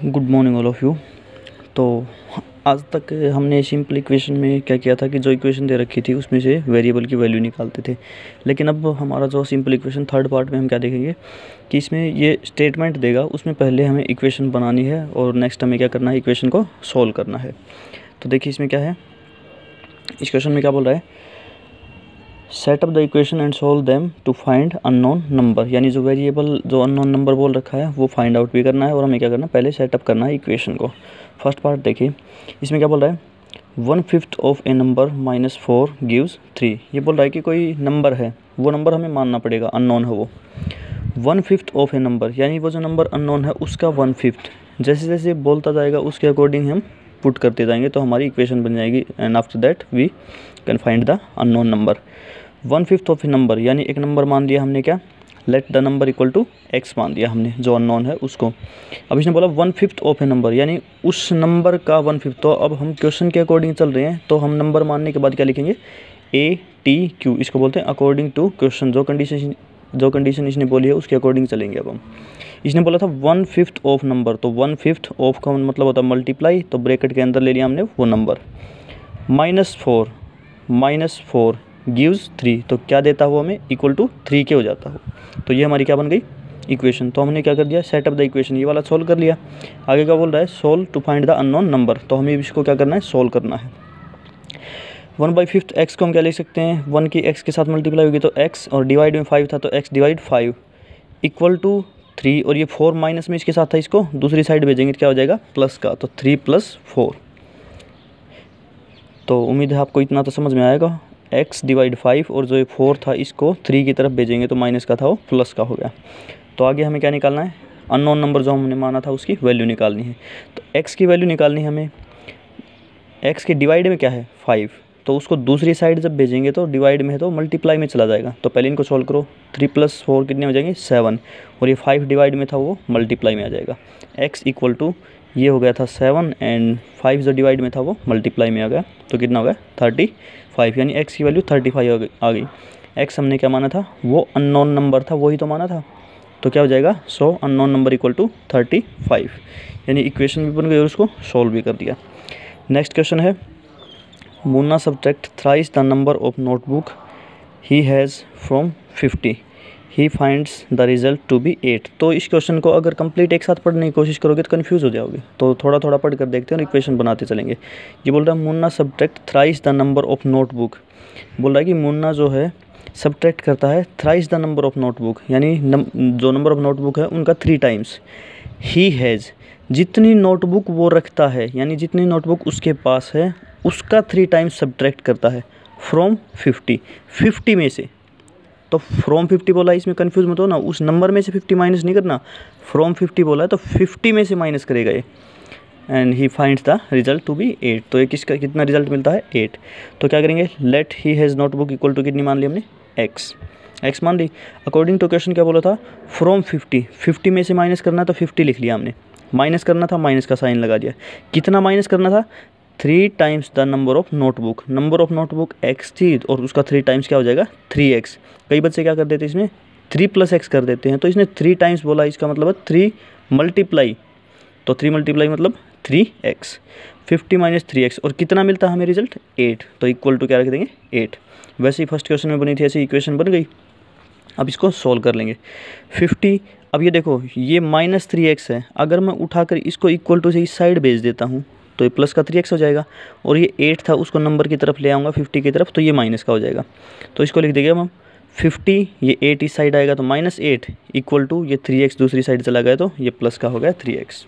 Good morning all of you. तो आज तक हमने सिंपल इक्वेशन में क्या किया था कि जो इक्वेशन दे रखी थी उसमें से वेरिएबल की वैल्यू निकालते थे। लेकिन अब हमारा जो सिंपल इक्वेशन थर्ड पार्ट में हम क्या देखेंगे कि इसमें ये स्टेटमेंट देगा, उसमें पहले हमें इक्वेशन बनानी है और नेक्स्ट हमें क्या करना है, इक्वेशन को सॉल्व करना है। तो देखिए इसमें क्या है, इस क्वेश्चन में क्या बोल रहा है, set up the equation and solve them to find unknown number. यानी जो वेरिएबल जो अननोन नंबर बोल रखा है वो फाइंड आउट भी करना है और हमें क्या करना है, पहले सेटअप करना है इक्वेशन को। फर्स्ट पार्ट देखिए, इसमें क्या बोल रहा है, 1/5 ऑफ ए नंबर -4 गिव्स 3। ये बोल रहा है कि कोई नंबर है, वो नंबर हमें मानना पड़ेगा, अननोन है वो। 1/5 ऑफ ए नंबर यानी वो जो नंबर अननोन है उसका 1/5 जैसे जैसे बोलता जाएगा उसके अकॉर्डिंग हम पुट करते जाएंगे तो हमारी इक्वेशन बन जाएगी। And after that we can find the unknown number. 1/5 of a number यानी एक नंबर मान दिया हमने, क्या, let the number equal to x मान दिया हमने, जो अननोन है उसको। अब इसने बोला 1/5 ऑफ ए नंबर यानी उस नंबर का 1/5। तो अब हम क्वेश्चन के अकॉर्डिंग चल रहे हैं तो हम नंबर मानने के बाद क्या लिखेंगे, ATQ, इसको बोलते हैं अकॉर्डिंग टू क्वेश्चन। जो कंडीशन इसने बोली है उसके अकॉर्डिंग चलेंगे। अब हम, इसने बोला था 1/5 ऑफ नंबर, तो 1/5 ऑफ का मतलब होता है मल्टीप्लाई, तो ब्रैकेट के अंदर ले लिया हमने वो नंबर। -4 गिव्स 3, तो क्या देता हुआ हमें, इक्वल टू 3 के हो जाता हो। तो ये हमारी क्या बन गई इक्वेशन। तो हमने क्या कर दिया, सेटअप द इक्वेशन, ये वाला सोल्व कर लिया। आगे क्या बोल रहा है, solve to find the unknown number. तो हमें इसको क्या करना है, सोल्व करना है। 1/5 x को हम क्या लिख सकते हैं, 1 की x के साथ मल्टीप्लाई होगी तो x, और डिवाइड में 5 था तो x डिवाइड 5 इक्वल टू 3, और ये 4 माइनस में इसके साथ था, इसको दूसरी साइड भेजेंगे तो क्या हो जाएगा, प्लस का, तो 3 + 4। तो उम्मीद है आपको इतना तो समझ में आएगा। x डिवाइड 5 और जो ये 4 था इसको 3 की तरफ भेजेंगे तो माइनस का था वो प्लस का हो गया। तो आगे हमें क्या निकालना है, अननोन नंबर जो हमने माना था उसकी वैल्यू निकालनी है। तो x की वैल्यू निकालनी है हमें। x के डिवाइड में क्या है 5, तो उसको दूसरी साइड जब भेजेंगे तो डिवाइड में है तो मल्टीप्लाई में चला जाएगा। तो पहले इनको सॉल्व करो, 3 + 4 कितने हो जाएंगे, 7, और ये 5 डिवाइड में था वो मल्टीप्लाई में आ जाएगा। x इक्वल टू ये हो गया था 7 एंड 5 जो डिवाइड में था वो मल्टीप्लाई में आ गया, तो कितना हो गया 35, यानी x की वैल्यू 35 आ गई। x हमने क्या माना था, वो अननोन नंबर था, वही तो माना था, तो क्या हो जाएगा, so unknown number equal to 35, यानी इक्वेशन भी बन गई और उसको सॉल्व भी कर दिया। नेक्स्ट क्वेश्चन है, Munna subtract thrice the number of notebook he has from 50, he finds the result to be 8। तो इस क्वेश्चन को अगर कंप्लीट एक साथ पढ़ने की कोशिश करोगे तो कंफ्यूज हो जाओगे, तो थोड़ा थोड़ा पढ़ कर देखते हैं और इक्वेशन बनाते चलेंगे। ये बोल रहा है Munna subtract thrice the number of notebook. बोल रहा है कि मुन्ना जो है सब्ट्रैक्ट करता है thrice the number of notebook, यानी जो नंबर ऑफ नोटबुक है उनका 3 टाइम्स। ही हैज़, जितनी नोटबुक वो रखता है यानी जितनी नोटबुक उसके पास है उसका 3 टाइम्स सब्ट्रैक्ट करता है फ्रॉम 50 में से। तो फ्रॉम 50 बोला है, इसमें कंफ्यूज मत हो ना, उस नंबर में से 50 माइनस नहीं करना, फ्रॉम 50 बोला है तो 50 में से माइनस करेगा ये। And he finds the result to be 8, तो ये किसका कितना रिजल्ट मिलता है 8। तो क्या करेंगे, let he has notebook equal to कितनी मान ली हमने, x मान ली। अकॉर्डिंग टू क्वेश्चन क्या बोला था, फ्रॉम 50 में से माइनस करना, तो 50 लिख लिया हमने, माइनस करना था माइनस का साइन लगा दिया। कितना माइनस करना था, 3 times the number of notebook. Number of notebook x थी और उसका 3 टाइम्स क्या हो जाएगा 3x। कई बच्चे क्या कर देते हैं इसमें 3 + x कर देते हैं, तो इसने 3 टाइम्स बोला, इसका मतलब है 3 मल्टीप्लाई, तो 3 मल्टीप्लाई मतलब 3x, 50 - 3x, और कितना मिलता है हमें रिजल्ट 8, तो इक्वल टू क्या रख देंगे 8। वैसे ही फर्स्ट क्वेश्चन में बनी थी ऐसी इक्वेशन बन गई। अब इसको सोल्व कर लेंगे 50। अब ये देखो ये -3x है, अगर मैं उठाकर इसको इक्वल टू से इस साइड भेज देता हूँ तो ये प्लस का 3x हो जाएगा, और ये 8 था उसको नंबर की तरफ ले आऊँगा 50 की तरफ, तो ये माइनस का हो जाएगा। तो इसको लिख देंगे हम 50, ये 8 इस साइड आएगा तो -8 इक्वल टू ये 3x दूसरी साइड चला गया तो ये प्लस का हो गया 3x।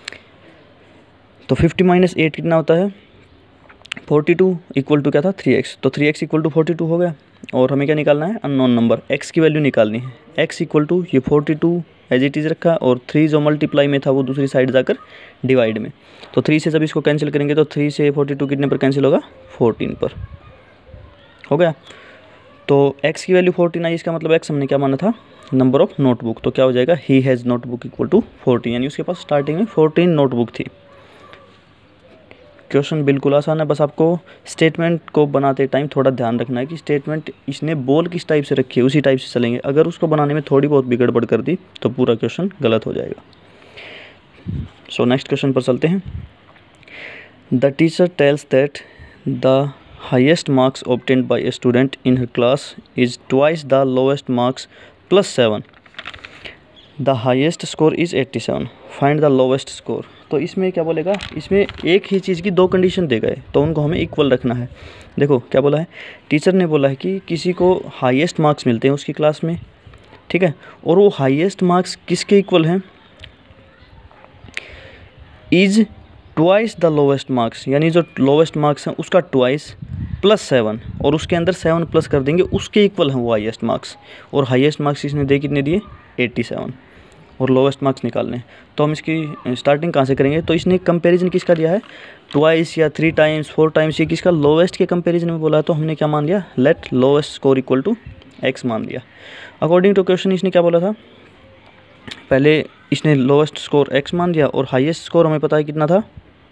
तो 50 - 8 कितना होता है 42 इक्वल टू क्या था 3x, तो 3x इक्वल टू 42 हो गया। और हमें क्या निकालना है, अननोन नंबर, x की वैल्यू निकालनी है। x इक्वल टू ये 42 एज इट इज़ रखा, और 3 जो मल्टीप्लाई में था वो दूसरी साइड जाकर डिवाइड में, तो 3 से जब इसको कैंसिल करेंगे तो 3 से 42 कितने पर कैंसिल होगा, 14 पर हो गया। तो x की वैल्यू 14 आई, इसका मतलब x हमने क्या माना था, नंबर ऑफ नोटबुक, तो क्या हो जाएगा, he has notebook equal to 14, यानी उसके पास स्टार्टिंग में 14 नोटबुक थी। क्वेश्चन बिल्कुल आसान है, बस आपको स्टेटमेंट को बनाते टाइम थोड़ा ध्यान रखना है कि स्टेटमेंट इसने बोल किस टाइप से रखी है उसी टाइप से चलेंगे। अगर उसको बनाने में थोड़ी बहुत भी गड़बड़ कर दी तो पूरा क्वेश्चन गलत हो जाएगा। सो नेक्स्ट क्वेश्चन पर चलते हैं। The teacher tells that the highest marks obtained by a student in her class is twice the lowest marks plus 7। The highest score is 87, find the lowest score. तो इसमें क्या बोलेगा, इसमें एक ही चीज़ की दो कंडीशन दे गए तो उनको हमें इक्वल रखना है। देखो क्या बोला है, टीचर ने बोला है कि किसी को हाईएस्ट मार्क्स मिलते हैं उसकी क्लास में, ठीक है, और वो हाईएस्ट मार्क्स किसके इक्वल हैं, is twice the lowest marks, यानी जो लोवेस्ट मार्क्स हैं उसका ट्वाइस प्लस 7, और उसके अंदर 7 प्लस कर देंगे, उसके इक्वल हैं वो हाईएस्ट मार्क्स। और हाईएस्ट मार्क्स इसने दे कितने दिए, 87, और लोवेस्ट मार्क्स निकालने। तो हम इसकी स्टार्टिंग कहाँ से करेंगे, तो इसने कंपैरिजन किसका दिया है, ट्वाइस या 3 टाइम्स 4 टाइम्स, ये किसका लोवेस्ट के कंपैरिजन में बोला है, तो हमने क्या मान लिया, let lowest score equal to x मान लिया। अकॉर्डिंग टू क्वेश्चन इसने क्या बोला था, पहले इसने लोवेस्ट स्कोर एक्स मान लिया, और हाईएस्ट स्कोर हमें पता है कितना था,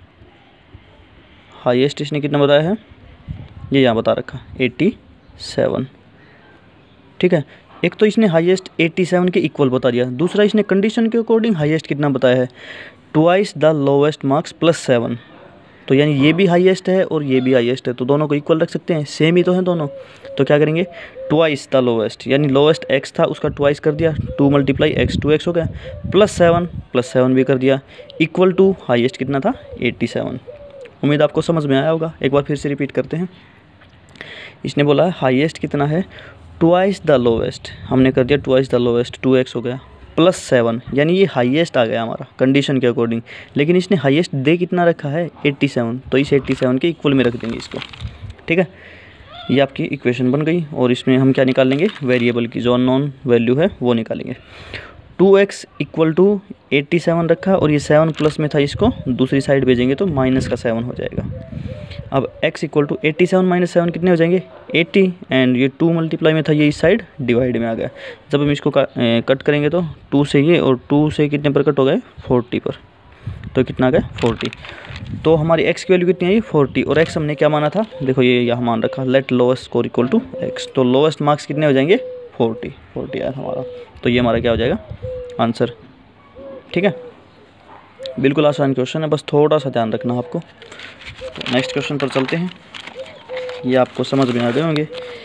हाईएस्ट इसने कितना बताया है, ये यहाँ बता रखा 87, ठीक है। एक तो इसने हाईएस्ट 87 के इक्वल बता दिया, दूसरा इसने कंडीशन के अकॉर्डिंग हाईएस्ट कितना बताया है, twice the lowest marks plus 7। तो यानी ये भी हाईएस्ट है और ये भी हाईएस्ट है, तो दोनों को इक्वल रख सकते हैं, सेम ही तो हैं दोनों। तो क्या करेंगे, ट्वाइस द लोवेस्ट, यानी लोवेस्ट एक्स था उसका ट्वाइस कर दिया, 2 × x 2x हो गया, प्लस 7 भी कर दिया, इक्वल टू हाईएस्ट कितना था, 87। उम्मीद आपको समझ में आया होगा, एक बार फिर से रिपीट करते हैं। इसने बोला है हाईएस्ट कितना है, ट्वाइस द लोवेस्ट, हमने कर दिया ट्वाइस द लोवेस्ट, 2x हो गया, प्लस 7, यानी ये हाईएस्ट आ गया हमारा कंडीशन के अकॉर्डिंग। लेकिन इसने हाईएस्ट दे कितना रखा है, 87, तो इस 87 के इक्वल में रख देंगे इसको, ठीक है। ये आपकी इक्वेशन बन गई, और इसमें हम क्या निकाल लेंगे, वेरिएबल की जो अननोन वैल्यू है वो निकालेंगे। 2x इक्वल टू 87 रखा, और ये 7 प्लस में था, इसको दूसरी साइड भेजेंगे तो माइनस का 7 हो जाएगा। अब x इक्वल टू 87 माइनस 7 कितने हो जाएंगे, 80, एंड ये 2 मल्टीप्लाई में था, ये इस साइड डिवाइड में आ गया। जब हम इसको कट करेंगे तो 2 से ये, और 2 से कितने पर कट हो गए, 40 पर, तो कितना आ गया 40। तो हमारी x की वैल्यू कितनी आई, 40, और x हमने क्या माना था, देखो ये यहाँ मान रखा, let lowest score equal to x, तो लोवेस्ट मार्क्स कितने हो जाएंगे, 40 आया हमारा। तो ये हमारा क्या हो जाएगा, आंसर, ठीक है। बिल्कुल आसान क्वेश्चन है, बस थोड़ा सा ध्यान रखना आपको। तो नेक्स्ट क्वेश्चन पर चलते हैं, ये आपको समझ में आ गए होंगे।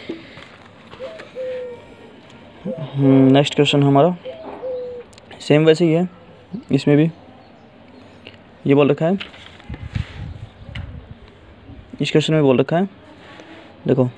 नेक्स्ट क्वेश्चन हमारा सेम वैसे ही है, इसमें भी ये बोल रखा है, इस क्वेश्चन में बोल रखा है, देखो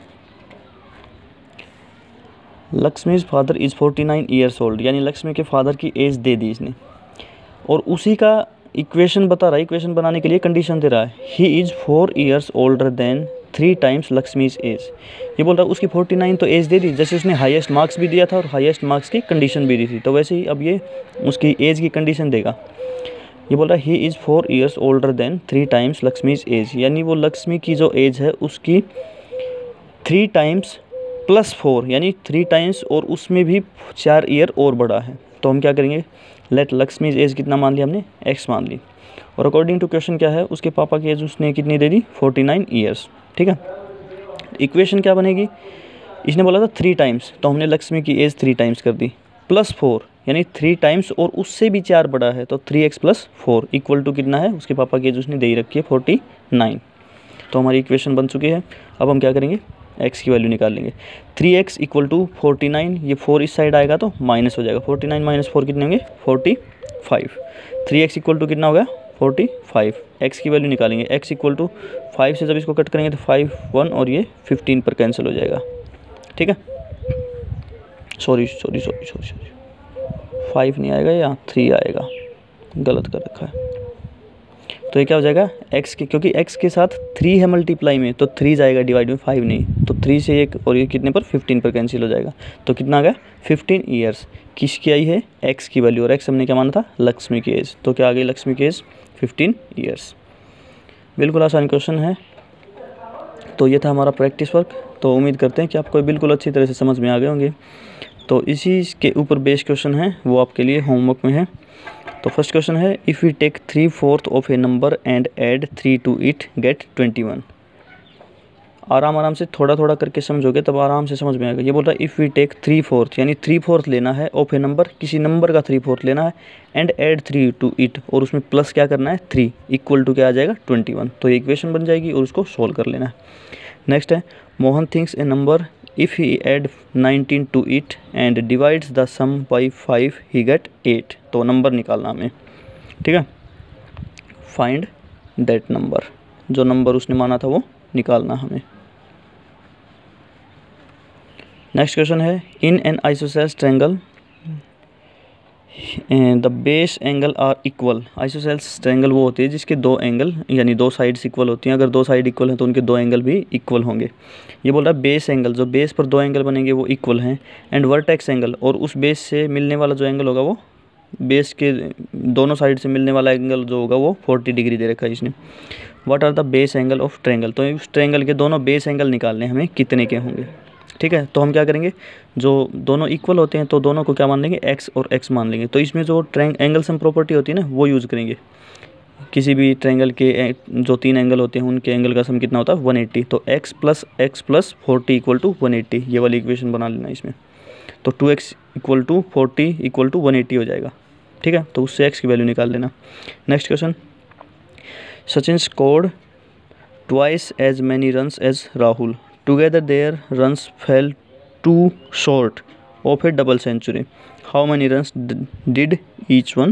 Lakshmi's father is 49 years old, यानी लक्ष्मी के फादर की एज दे दी इसने, और उसी का इक्वेशन बता रहा है, इक्वेशन बनाने के लिए कंडीशन दे रहा है, he is 4 years older than 3 times Lakshmi's age. ये बोल रहा है उसकी 49 तो एज दे दी, जैसे उसने हाईएस्ट मार्क्स भी दिया था और हाईएस्ट मार्क्स की कंडीशन भी दी थी, तो वैसे ही अब ये उसकी एज की कंडीशन देगा। ये बोल रहा है he is 4 years older than 3 times Lakshmi's age, यानी वो लक्ष्मी की जो एज है उसकी 3 टाइम्स प्लस 4, यानी 3 टाइम्स, और उसमें भी 4 ईयर और बड़ा है। तो हम क्या करेंगे, लेट लक्ष्मीज एज कितना मान लिया हमने, x मान ली, और अकॉर्डिंग टू क्वेश्चन क्या है, उसके पापा की एज उसने कितनी दे दी, 49 ईयर्स, ठीक है। इक्वेशन क्या बनेगी, इसने बोला था 3 टाइम्स, तो हमने लक्ष्मी की एज 3 टाइम्स कर दी, प्लस 4, यानी 3 टाइम्स और उससे भी 4 बड़ा है, तो 3x + 4 इक्वल टू कितना है, उसके पापा की एज उसने दे ही रखी है 49। तो हमारी इक्वेशन बन चुकी है। अब हम क्या करेंगे, x की वैल्यू निकाल लेंगे। 3x = 49, ये 4 इस साइड आएगा तो माइनस हो जाएगा, 49 - 4 कितने होंगे, 45। 3x = कितना हो गया, 45। x की वैल्यू निकालेंगे, x = 5 से जब इसको कट करेंगे तो 5 1 और ये 15 पर कैंसिल हो जाएगा, ठीक है। सॉरी 5 नहीं आएगा, यहाँ 3 आएगा, गलत कर रखा है। तो ये क्या हो जाएगा, x के, क्योंकि x के साथ 3 है मल्टीप्लाई में, तो 3 जाएगा डिवाइड में, 5 नहीं, तो 3 से 1 और ये कितने पर, 15 पर कैंसिल हो जाएगा। तो कितना आ गया, 15 ईयर्स। किसकी आई है, x की वैल्यू, और x हमने क्या माना था, लक्ष्मी की एज, तो क्या आ गई लक्ष्मी की एज, 15 ईयर्स। बिल्कुल आसान क्वेश्चन है। तो ये था हमारा प्रैक्टिस वर्क। तो उम्मीद करते हैं कि आपको बिल्कुल अच्छी तरह से समझ में आ गए होंगे। तो इसी के ऊपर बेस्ड क्वेश्चन है, वो आपके लिए होमवर्क में है। तो फर्स्ट क्वेश्चन है, if we take 3/4 of a number and add 3 to it get 21। आराम से थोड़ा थोड़ा करके समझोगे तब आराम से समझ में आएगा। ये बोल रहा है इफ़ वी टेक 3/4 यानी 3/4 लेना है ऑफ ए नंबर, किसी नंबर का 3/4 लेना है, एंड ऐड 3 टू इट, और उसमें प्लस क्या करना है 3, इक्वल टू क्या आ जाएगा 21। तो इक्वेशन बन जाएगी और उसको सोल्व कर लेना है। नेक्स्ट है Mohan thinks a number if he add 19 to it and divides the sum by 5 he get 8। तो नंबर निकालना हमें, ठीक है, फाइंड दैट नंबर, जो नंबर उसने माना था वो निकालना हमें। नेक्स्ट क्वेश्चन है in an isosceles triangle the base angle are equal. Isosceles triangle वो होती है जिसके दो एंगल यानी दो साइड्स इक्वल होती हैं। अगर दो साइड इक्वल हैं तो उनके दो एंगल भी इक्वल होंगे। ये बोल रहा है बेस एंगल, जो बेस पर दो एंगल बनेंगे वो इक्वल हैं, एंड वर्टेक्स एंगल, और उस बेस से मिलने वाला जो एंगल होगा वो बेस के दोनों साइड से मिलने वाला एंगल जो होगा वो 40 डिग्री दे रखा है इसने। What are the base angle of triangle, तो उस ट्रायंगल के दोनों बेस एंगल निकालने हमें कितने के होंगे, ठीक है। तो हम क्या करेंगे, जो दोनों इक्वल होते हैं तो दोनों को क्या मान लेंगे x और x मान लेंगे। तो इसमें जो एंगल सम प्रॉपर्टी होती है ना वो यूज़ करेंगे। किसी भी ट्रायंगल के जो 3 एंगल होते हैं उनके एंगल का सम कितना होता है 180। तो x + 40 इक्वल टू 180, ये वाली इक्वेशन बना लेना इसमें। तो 2x equal to 40 equal to 180 हो जाएगा, ठीक है। तो उससे x की वैल्यू निकाल लेना। Next question, Sachin scored twice as many runs as Rahul, together their runs fell two short of a double century, how many runs did each one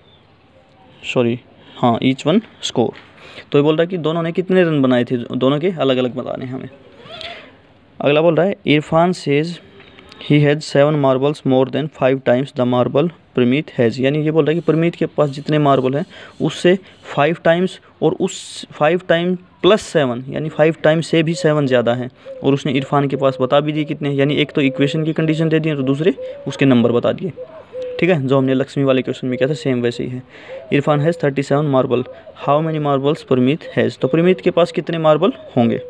score. तो ये बोल रहा है कि दोनों ने कितने रन बनाए थे, दोनों के अलग अलग बताने हमें। अगला बोल रहा है Irfan says he has 7 marbles more than 5 times the marble Pramit has, यानी ये बोल रहा है कि प्रमीत के पास जितने मार्बल हैं उससे 5 टाइम्स और उस 5 टाइम प्लस 7 यानी 5 टाइम से भी 7 ज़्यादा है, और उसने इरफान के पास बता भी दिए कितने, यानी एक तो इक्वेशन की कंडीशन दे दी तो दूसरे उसके नंबर बता दिए, ठीक है। जो हमने लक्ष्मी वाले क्वेश्चन में किया था सेम वैसे ही है। Irfan has 37 marble, how many marbles Pramit has, तो प्रमीत के पास कितने मार्बल होंगे।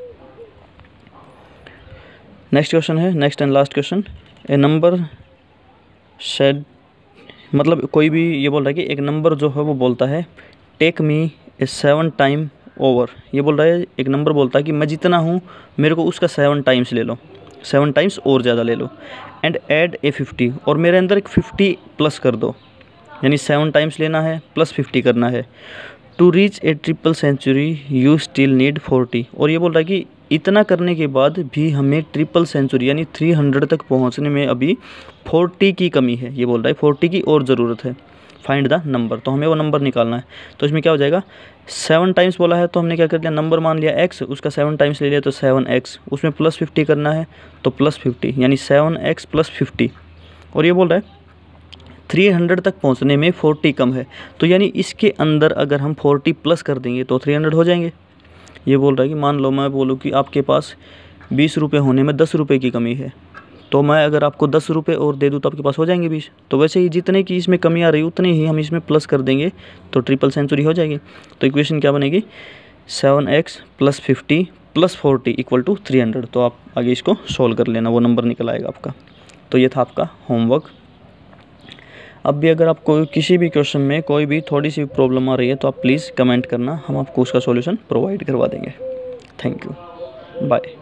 नेक्स्ट क्वेश्चन है, next and last question, a number said, मतलब कोई भी ये बोल रहा है कि एक नंबर जो है वो बोलता है take me a 7 time over. ये बोल रहा है एक नंबर बोलता है कि मैं जितना हूँ मेरे को उसका 7 टाइम्स ले लो, 7 टाइम्स और ज़्यादा ले लो, एंड ऐड ए 50, और मेरे अंदर एक 50 प्लस कर दो, यानी 7 टाइम्स लेना है प्लस 50 करना है। To reach a triple century you still need 40, और ये बोल रहा है कि इतना करने के बाद भी हमें ट्रिपल सेंचुरी यानी 300 तक पहुंचने में अभी 40 की कमी है। ये बोल रहा है 40 की और ज़रूरत है, फाइंड द नंबर, तो हमें वो नंबर निकालना है। तो इसमें क्या हो जाएगा, 7 टाइम्स बोला है तो हमने क्या कर लिया, नंबर मान लिया x, उसका 7 टाइम्स ले लिया तो 7x, उसमें प्लस 50 करना है तो प्लस 50 यानी 7x + 50, और ये बोल रहा है 300 तक पहुंचने में 40 कम है, तो यानी इसके अंदर अगर हम 40 प्लस कर देंगे तो 300 हो जाएंगे। ये बोल रहा है कि मान लो मैं बोलूँ कि आपके पास 20 रुपये होने में 10 रुपये की कमी है, तो मैं अगर आपको 10 रुपये और दे दूँ तो आपके पास हो जाएंगे 20। तो वैसे ही जितने की इसमें कमी आ रही है उतनी ही हम इसमें प्लस कर देंगे तो ट्रिपल सेंचुरी हो जाएगी। तो इक्वेशन क्या बनेगी, 7x + 50 + 40 इक्वल टू 300। तो आप आगे इसको सोल्व कर लेना, वो नंबर निकल आएगा आपका। तो ये था आपका होमवर्क। अब भी अगर आपको किसी भी क्वेश्चन में कोई भी थोड़ी सी प्रॉब्लम आ रही है तो आप प्लीज़ कमेंट करना, हम आपको उसका सॉल्यूशन प्रोवाइड करवा देंगे। Thank you, bye.